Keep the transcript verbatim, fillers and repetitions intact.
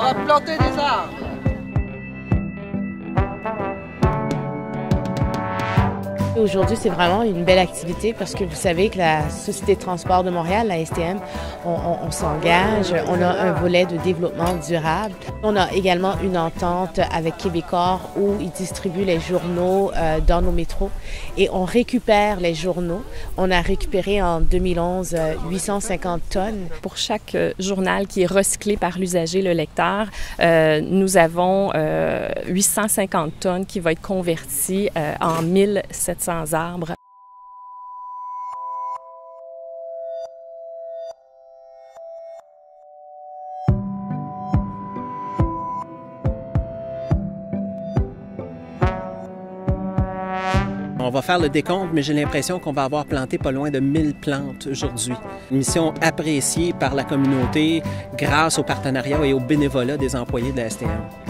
va planter des arbres. Aujourd'hui, c'est vraiment une belle activité parce que vous savez que la Société de transport de Montréal, la S T M, on, on, on s'engage, on a un volet de développement durable. On a également une entente avec Québecor où ils distribuent les journaux euh, dans nos métros et on récupère les journaux. On a récupéré en deux mille onze euh, huit cent cinquante tonnes. Pour chaque euh, journal qui est recyclé par l'usager, le lecteur, euh, nous avons euh, huit cent cinquante tonnes qui va être convertie euh, en mille sept cents arbres. On va faire le décompte, mais j'ai l'impression qu'on va avoir planté pas loin de mille plantes aujourd'hui. Une mission appréciée par la communauté grâce au partenariat et au bénévolat des employés de la S T M.